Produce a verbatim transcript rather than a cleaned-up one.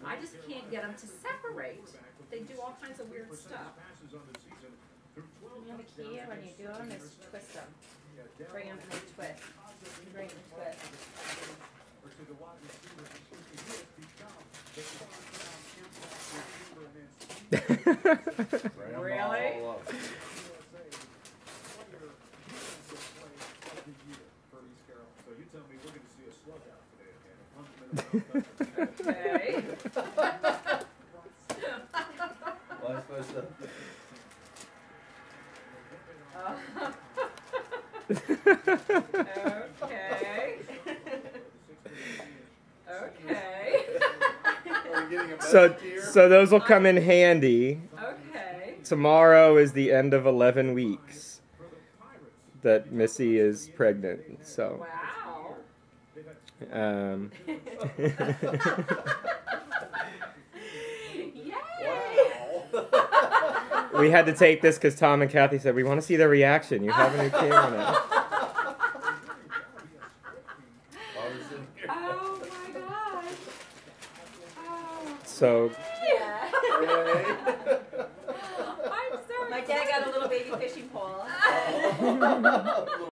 I just can't get them to separate. They do all kinds of weird stuff. You have a key when you do them is twist them. Bring them and then twist. Bring and twist. Really? Okay. Well, I'm supposed to. Okay. Okay. So, so those will come in handy. Okay. Tomorrow is the end of eleven weeks that Missy is pregnant. So. Wow. Um. We had to take this because Tom and Kathy said, we want to see their reaction. You have a new camera now. Oh my gosh. Oh. So. Yeah. I'm sorry. My dad got a little baby fishing pole.